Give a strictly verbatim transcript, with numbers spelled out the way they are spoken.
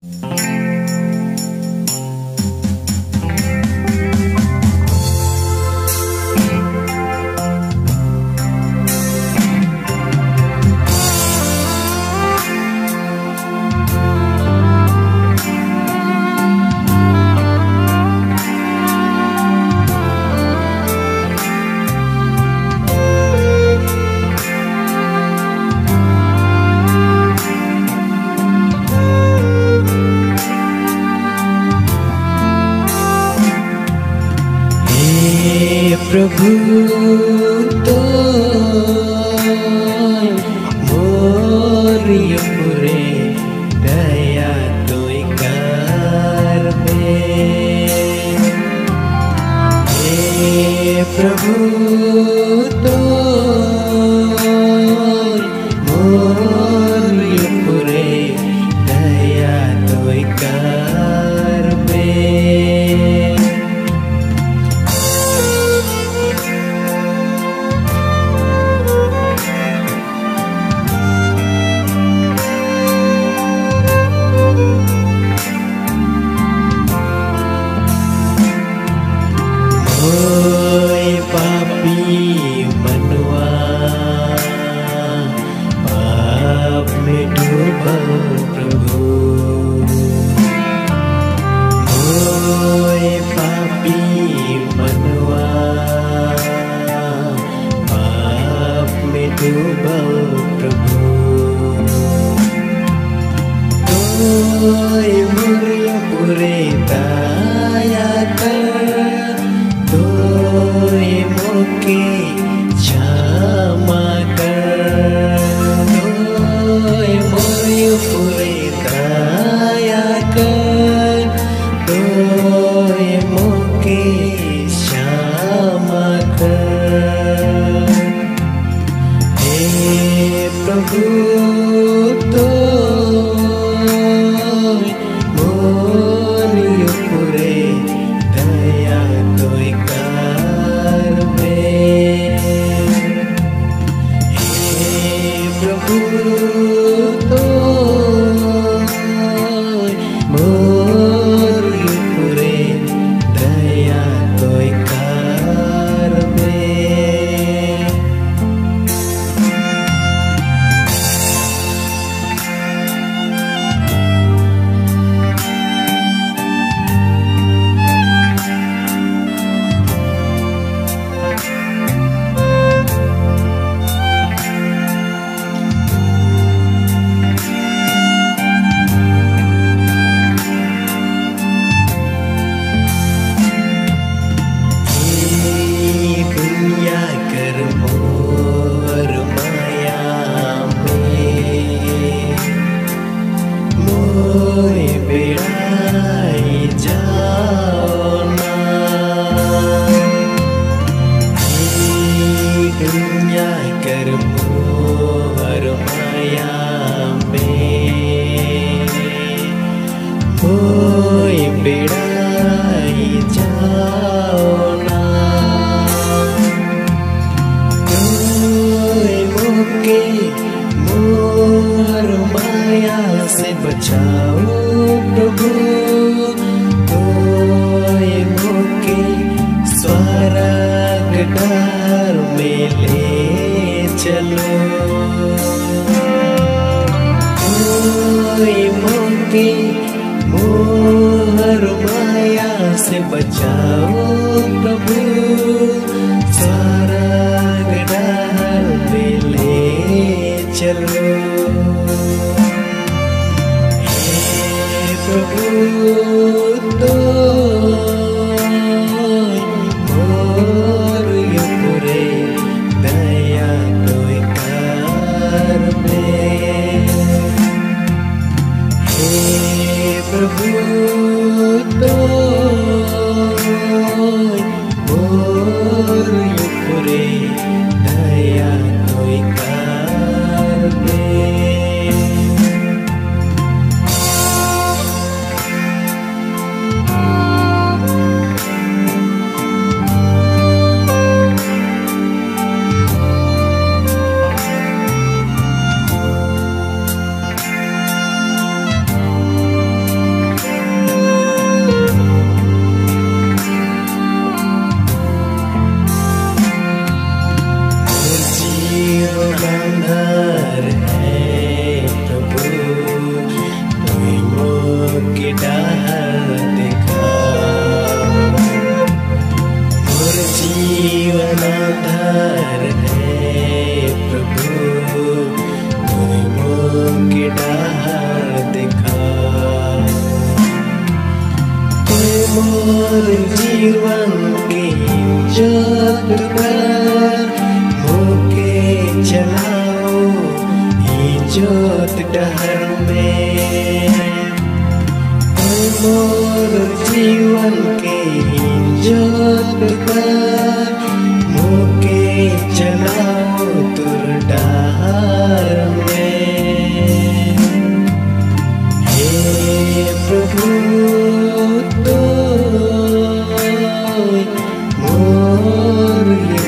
प्रभु तो मोरियो पुरे दया तो कर में। हे प्रभु तो मोरियो पुरे दया तो कर में। ओए पापी मनवा पाप में डूबा प्रभु। ओए पापी मनवा पाप में डूबा प्रभु। तोय मुरिया पुरे दया कर, तोय मोके क्षमा कर। तोय मोरियो पुरे दया कर, तोय मोके क्षमा कर। हे प्रभु तोय मोरियो पुरे दया तोय कर में। हे प्रभु तोय मोरियो पुरे दया तोय कर में। दुनिया कर मोर माया में, मोय बेड़ाई जाओ ना। दुनिया कर मोर माया में, मोय बेड़ाई जाओ ना। मोके मोर माया से बचाओ प्रभु। तोय मोके स्वर्ग द्वार में ले चलो। तोय मोके मोर माया से बचाओ प्रभु। स्वर्ग द्वार में ले चलो। हे प्रभु तोय मोरियो पुरे दया तोय कर में। हे प्रभु तोय मोरियो पुरे दया तोय कर में। मोर जीवन के इज्जत कर मोके चलाओ इज्जत डहर में। मोर जीवन के इज्जत कर मोके चलाओ तुर डहर में। हे प्रभु तो मोर